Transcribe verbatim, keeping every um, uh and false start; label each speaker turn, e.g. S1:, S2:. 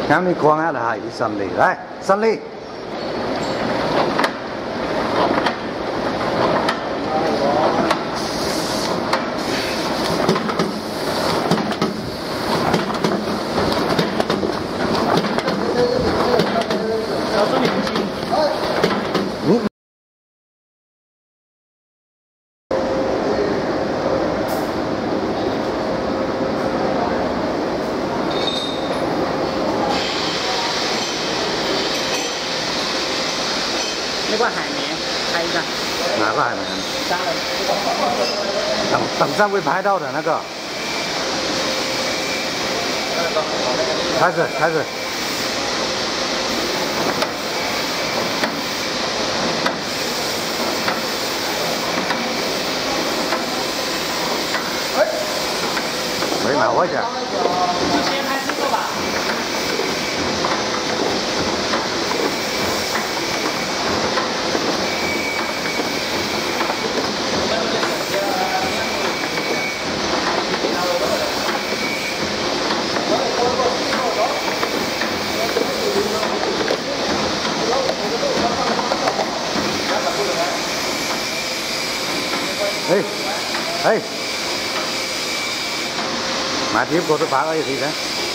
S1: 啱你講下係順利，來順利。
S2: 那块海绵拍一下，
S1: 哪个海绵？
S2: 三个。
S1: 等等下会拍到的那个。开始开始。哎，没拿回去。
S2: 就先拍这个吧。
S1: Ê, ê, mà tiếp cô tôi phá cái gì thế?